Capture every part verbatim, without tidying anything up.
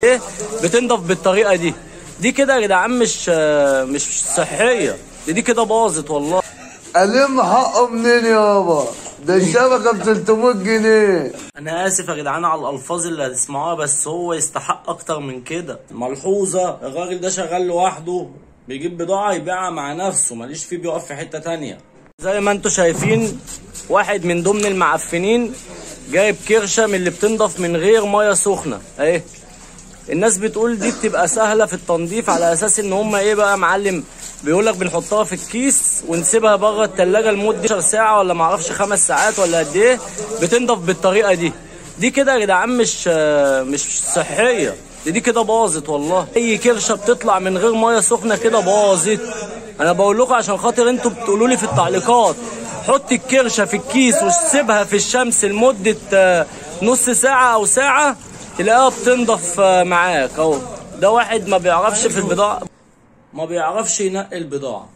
ايه بتنضف بالطريقه دي دي كده يا جدعان، مش مش صحيه، دي, دي كده باظت والله. ألم حقه منين يابا؟ ده الشبكه ب تلتمية جنيه. انا اسف يا جدعان على الالفاظ اللي هتسمعوها، بس هو يستحق اكتر من كده. ملحوظه، الراجل ده شغال لوحده، بيجيب بضاعه يبيعها مع نفسه، ماليش فيه بيقف في حته تانيه. زي ما انتوا شايفين واحد من ضمن المعفنين جايب كرشه من اللي بتنضف من غير ميه سخنه اهي. الناس بتقول دي بتبقى سهله في التنظيف على اساس ان هم ايه بقى معلم، بيقول لك بنحطها في الكيس ونسيبها بره التلاجة لمده عشر ساعه ولا معرفش خمس ساعات ولا قد ايه، بتنضف بالطريقه دي. دي كده يا جدعان مش مش صحيه، دي, دي كده باظت والله. اي كرشه بتطلع من غير ميه سخنه كده باظت. انا بقول لكم عشان خاطر انتوا بتقولوا لي في التعليقات حط الكرشه في الكيس وسيبها في الشمس لمده نص ساعه او ساعه تلاقيها بتنضف معاك اهو. ده واحد ما بيعرفش في البضاعه، ما بيعرفش ينقي البضاعه.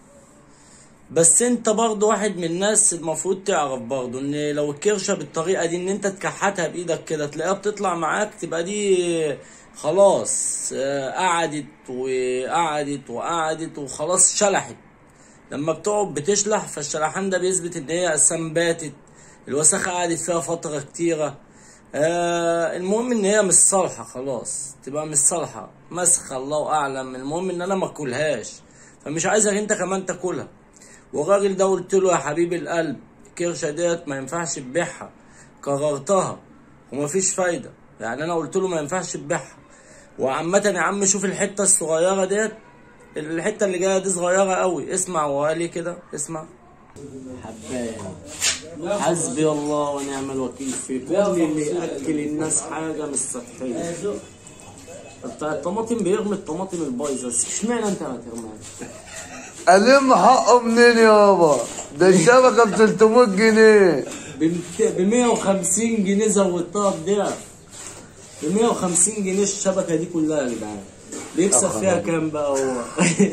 بس انت برضو واحد من الناس المفروض تعرف برضو ان لو الكرشه بالطريقه دي ان انت تكحتها بايدك كده تلاقيها بتطلع معاك، تبقى دي خلاص قعدت وقعدت وقعدت وخلاص شلحت. لما بتقعد بتشلح فالشلحان ده بيثبت ان هي اساسا باتت، الوساخه قعدت فيها فتره كتيره. آه المهم ان هي مش صالحه خلاص، تبقى مش صالحه مسخه الله اعلم. المهم ان انا ما اكلهاش، فمش عايزك انت كمان تاكلها. والراجل ده قلت له يا حبيب القلب الكرشه ديت ما ينفعش تبيعها، كررتها ومفيش فايده. يعني انا قلت له ما ينفعش تبيعها. وعامه يا عم شوف الحته الصغيره ديت، الحته اللي جايه دي صغيره قوي. اسمع وقال لي كده، اسمع. حبايه حسبي الله ونعم الوكيل في كل اللي ياكل الناس حاجه مش صحيه. بتاع الطماطم بيرمي الطماطم البايظه، اشمعنى انت هترميها؟ ألم حقه منين يابا؟ ده الشبكه ب تلتمية جنيه. ب مية وخمسين جنيه زودتها بضعف. ب مية وخمسين جنيه الشبكه دي كلها يا جدعان. بيكسب فيها كام بقى هو؟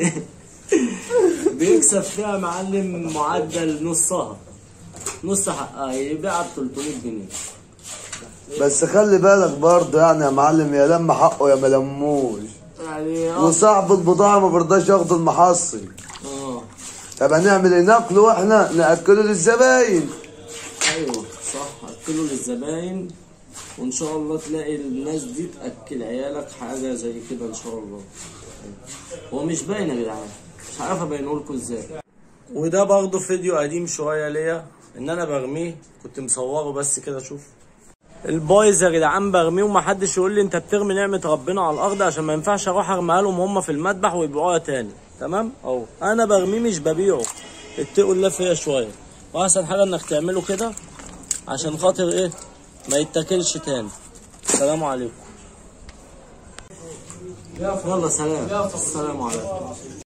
بيكسب فيها معلم معدل نصها، نص حقها يبيعها ب تلتمية جنيه. بس خلي بالك برضه يعني يا معلم، يا لم حقه يا ما لموش يعني. وصاحب البضاعه ما برضاش ياخد المحصل. اه طب هنعمل ايه؟ ناكله واحنا ناكله للزباين. ايوه صح، اكله للزباين وان شاء الله تلاقي الناس دي تاكل عيالك حاجه زي كده ان شاء الله. هو مش باين يا جدعان، مش عارف ابينه لكم ازاي. وده برضه فيديو قديم شويه ليا ان انا برميه، كنت مصوره بس كده. شوف البايظ يا جدعان برميه ومحدش يقول لي انت بترمي نعمه ربنا على الارض، عشان ما ينفعش اروح ارميها لهم هم في المذبح ويبيعوها تاني. تمام اهو انا برميه مش ببيعه. اتقوا الله فيا شويه. واحسن حاجه انك تعمله كده عشان خاطر ايه ما يتاكلش تاني. السلام عليكم. يلا سلام. السلام عليكم.